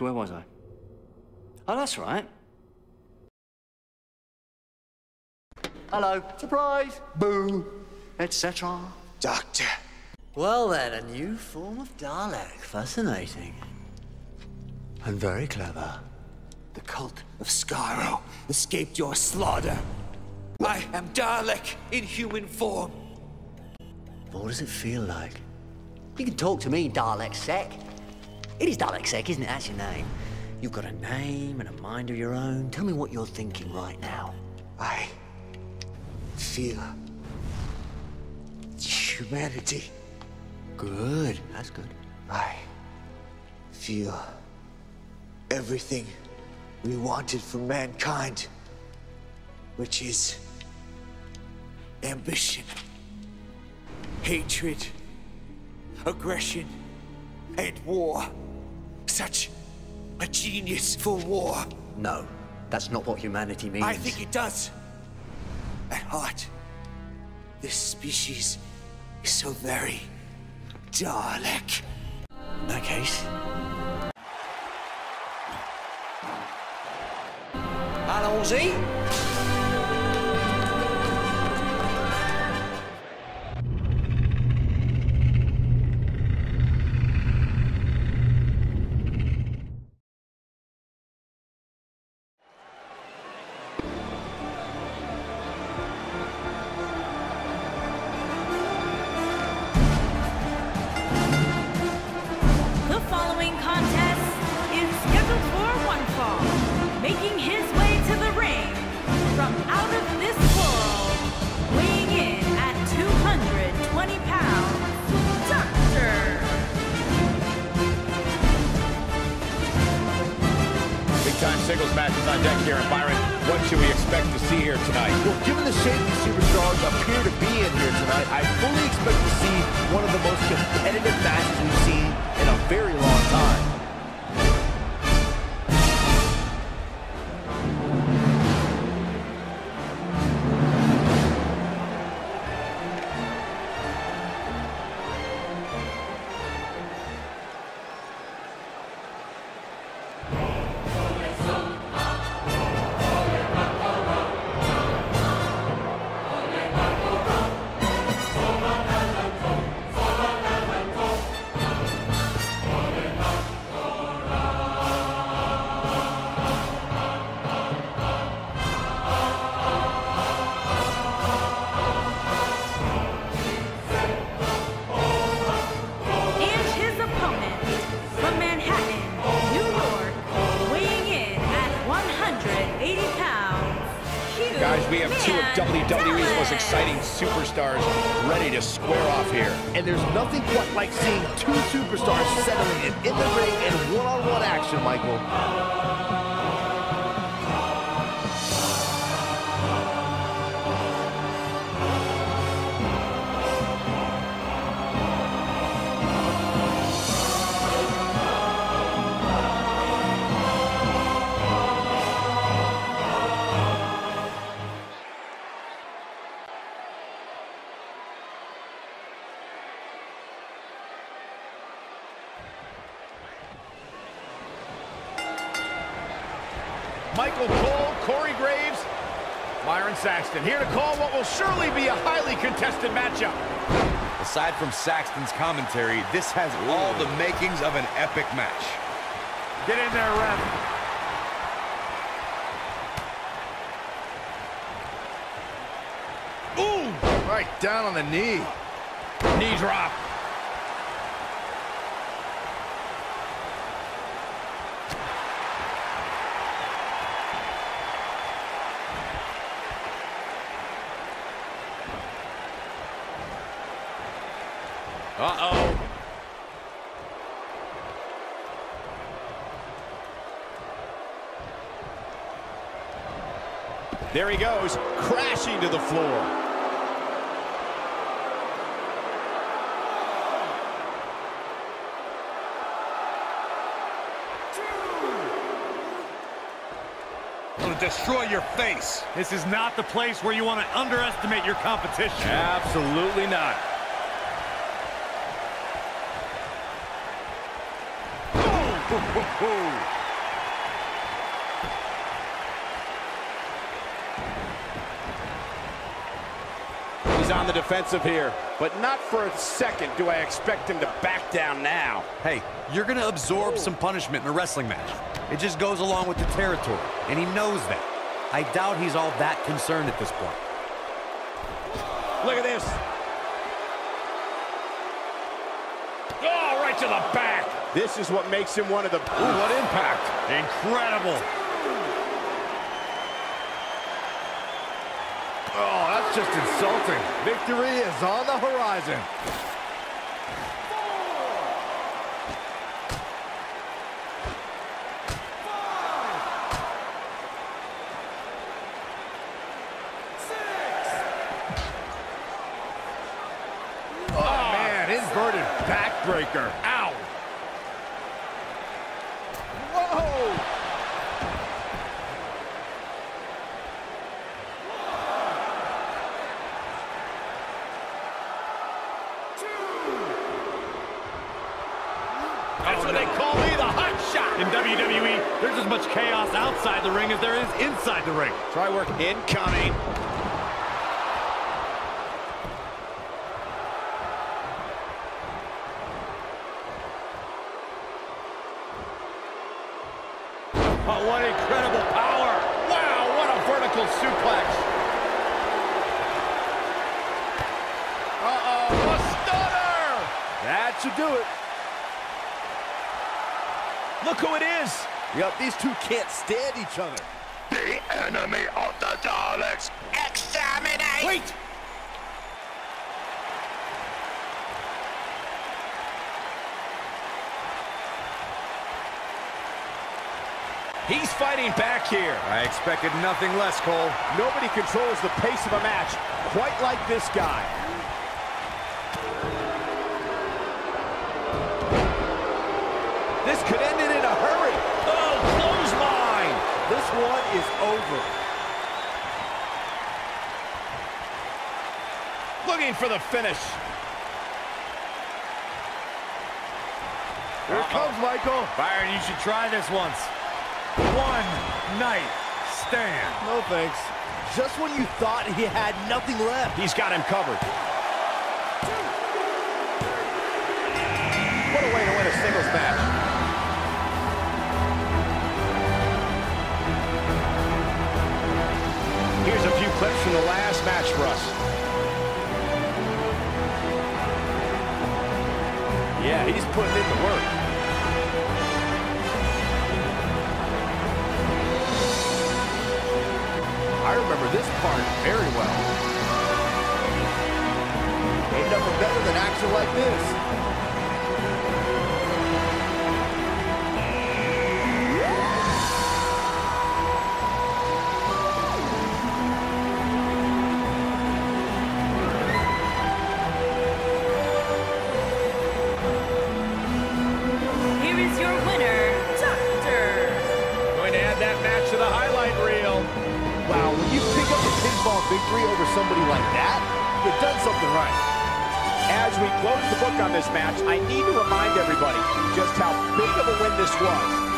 So where was I? Oh, that's right. Hello. Surprise. Boo. Etc. Doctor. Well then, a new form of Dalek. Fascinating. And very clever. The cult of Skaro escaped your slaughter. I am Dalek in human form. What does it feel like? You can talk to me, Dalek Sec. It is Dalek Sec, isn't it? That's your name. You've got a name and a mind of your own. Tell me what you're thinking right now. I feel humanity. Good. That's good. I feel everything we wanted from mankind, which is ambition, hatred, aggression, and war. Such a genius for war. No, that's not what humanity means. I think it does. At heart, this species is so very Dalek. In that case... Hello, Z. The following contest is scheduled for one fall. Making his way to the ring from out of this world, weighing in at 220 pounds, Doctor. Big-time singles matches on deck here in Byron. What should we expect to see here tonight? Well, given the shape these superstars appear to be in here tonight, I fully expect to see one of the most competitive matches we've seen in a very long time. Guys, we have two of WWE's most exciting superstars ready to square off here. And there's nothing quite like seeing two superstars settling in the ring in one-on-one action, Michael. Michael Cole, Corey Graves, Byron Saxton, here to call what will surely be a highly contested matchup. Aside from Saxton's commentary, this has all the makings of an epic match. Get in there, Ref. Ooh! Right down on the knee. Knee drop. Uh-oh. There he goes, crashing to the floor. It'll destroy your face. This is not the place where you want to underestimate your competition. Absolutely not. He's on the defensive here, but not for a second do I expect him to back down now. Hey, you're gonna absorb some punishment in a wrestling match. It just goes along with the territory, and he knows that. I doubt he's all that concerned at this point. Look at this. Oh, right to the back. This is what makes him one of the... Ooh, what impact. Incredible. Oh, that's just insulting. Victory is on the horizon. Oh, man, inverted backbreaker. Ow. Whoa. That's what they call me, the hot shot. In WWE, there's as much chaos outside the ring as there is inside the ring. Try work incoming. Oh, what incredible power. Wow, what a vertical suplex. Uh-oh, a stunner. That should do it. Look who it is. Yep, these two can't stand each other. The enemy of the Daleks, exterminate! Wait. He's fighting back here. I expected nothing less, Cole. Nobody controls the pace of a match quite like this guy. This could end it in a hurry. Oh, clothesline. This one is over. Looking for the finish. Here it comes, Michael. Byron, you should try this once. One night stand. No thanks. Just when you thought he had nothing left. He's got him covered. What a way to win a singles match. Here's a few clips from the last match for us. Yeah, he's putting in the work. I remember this part very well. Ain't nothing better than action like this. Here is your winner, Doctor. Going to add that match to the highlight reel. Wow, when you pick up a pinfall victory over somebody like that, you've done something right. As we close the book on this match, I need to remind everybody just how big of a win this was.